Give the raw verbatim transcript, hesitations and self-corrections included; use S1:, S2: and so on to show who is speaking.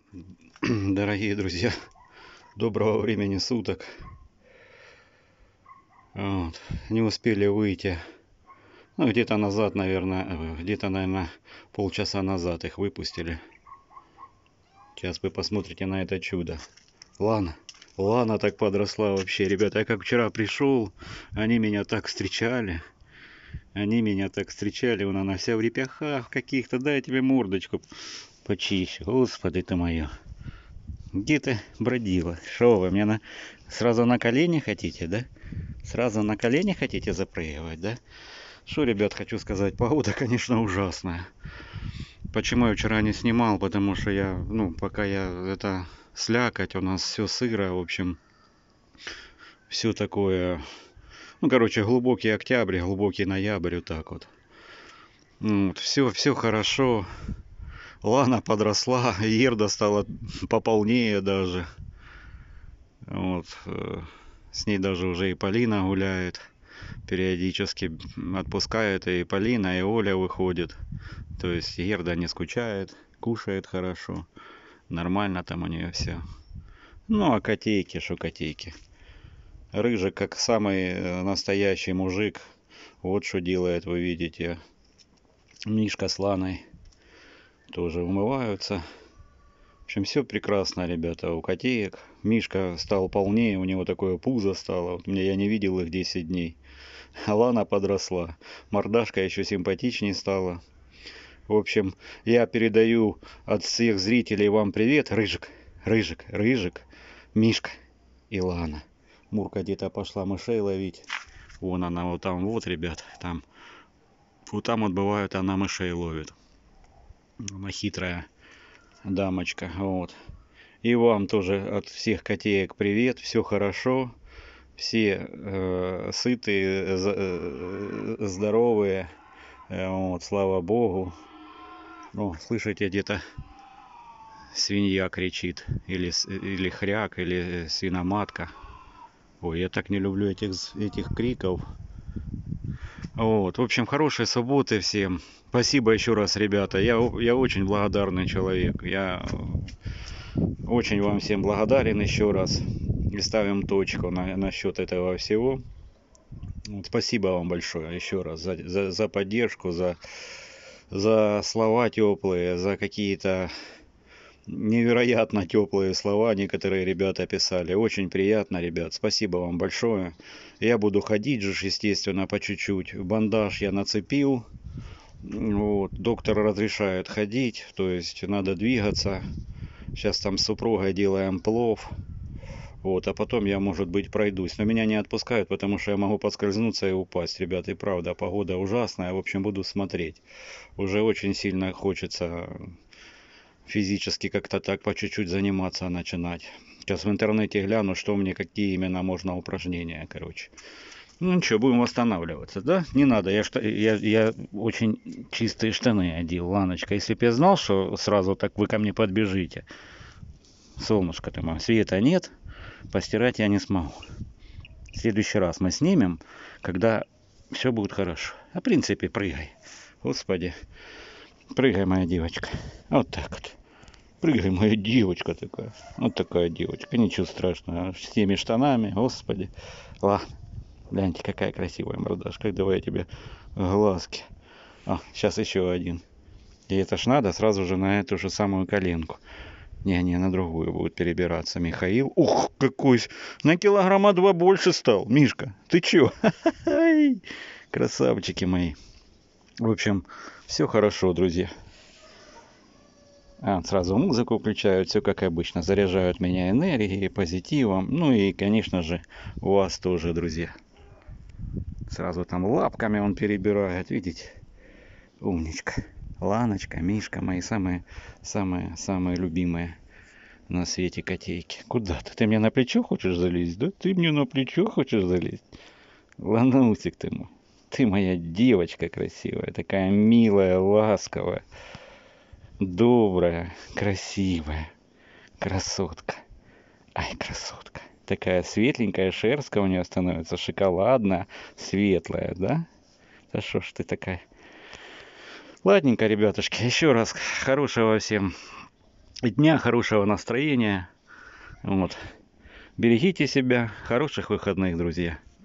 S1: Дорогие друзья, доброго времени суток. Вот. Не успели выйти. Ну, где-то назад, наверное, где-то, наверное, полчаса назад их выпустили. Сейчас вы посмотрите на это чудо. Лана. Лана так подросла вообще. Ребята, я как вчера пришел, они меня так встречали. Они меня так встречали. Вон она вся в репяхах каких-то. Дай тебе мордочку почище. Господи ты моя. Где ты бродила? Что вы, мне на... сразу на колени хотите, да? Сразу на колени хотите запрыгивать, да? Что, ребят, хочу сказать, погода, конечно, ужасная. Почему я вчера не снимал? Потому что я, ну, пока я, это, слякоть, у нас все сыро, в общем, все такое, ну, короче, глубокий октябрь, глубокий ноябрь, вот так вот. Вот, все, все хорошо. Лана подросла, Ерда стала пополнее даже. Вот, с ней даже уже и Полина гуляет. Периодически отпускает и Полина, и Оля выходит. То есть Ерда не скучает, кушает хорошо. Нормально там у нее все. Ну а котейки, что котейки. Рыжик, как самый настоящий мужик. Вот что делает, вы видите. Мишка с Ланой тоже умываются. В общем, все прекрасно, ребята, у котеек. Мишка стал полнее, у него такое пузо стало. Вот мне, я не видел их десять дней. А Лана подросла. Мордашка еще симпатичнее стала. В общем, я передаю от всех зрителей вам привет. Рыжик, Рыжик, Рыжик, Мишка и Лана. Мурка где-то пошла мышей ловить. Вон она вот там, вот, ребят, там. Вот там вот бывает, она мышей ловит. Она хитрая дамочка, вот. И вам тоже от всех котеек привет, все хорошо. Все э, сытые, э, здоровые, э, вот, слава богу. Ну, слышите, где-то свинья кричит, или, или хряк, или свиноматка. Ой, я так не люблю этих, этих криков. Вот, в общем, хорошей субботы всем. Спасибо еще раз, ребята. Я, я очень благодарный человек. Я очень вам всем благодарен еще раз. И ставим точку на, насчет этого всего. Вот, спасибо вам большое еще раз за, за, за поддержку, за, за слова теплые, за какие-то невероятно теплые слова некоторые ребята писали. Очень приятно, ребят. Спасибо вам большое. Я буду ходить же, естественно, по чуть-чуть. Бандаж я нацепил. Вот. Доктор разрешает ходить, то есть надо двигаться. Сейчас там с супругой делаем плов. Вот, а потом я, может быть, пройдусь. Но меня не отпускают, потому что я могу поскользнуться и упасть. Ребята, и правда, погода ужасная. В общем, буду смотреть. Уже очень сильно хочется физически как-то так по чуть-чуть заниматься начинать. Сейчас в интернете гляну, что мне, какие именно можно упражнения, короче. Ну ничего, будем восстанавливаться, да? Не надо, я, я, я очень чистые штаны одел, Ланочка. Если бы я знал, что сразу так вы ко мне подбежите. Солнышко ты мое, света нет, постирать я не смогу. В следующий раз мы снимем, когда все будет хорошо. А в принципе, прыгай. Господи, прыгай, моя девочка. Вот так вот. Прыгай, моя девочка такая. Вот такая девочка. Ничего страшного. С теми штанами, господи. Ладно. Гляньте, какая красивая мордашка. Давай я тебе глазки. А, сейчас еще один. И это ж надо сразу же на эту же самую коленку. Не-не, на другую будет перебираться Михаил. Ух, какой! На килограмма два больше стал. Мишка, ты чё? Красавчики мои. В общем, все хорошо, друзья. А, сразу музыку включают, все как обычно. Заряжают меня энергией, позитивом. Ну и, конечно же, у вас тоже, друзья. Сразу там лапками он перебирает, видите? Умничка. Ланочка, Мишка, мои самые, самые, самые любимые на свете котейки. Куда ты? Ты мне на плечо хочешь залезть, да? Ты мне на плечо хочешь залезть? Ланусик ты мой. Ты моя девочка красивая, такая милая, ласковая, добрая, красивая, красотка. Ай, красотка. Такая светленькая шерстка у нее становится, шоколадная, светлая, да? Да что ж ты такая? Ладненько, ребятушки, еще раз хорошего всем дня, хорошего настроения. Вот. Берегите себя. Хороших выходных, друзья.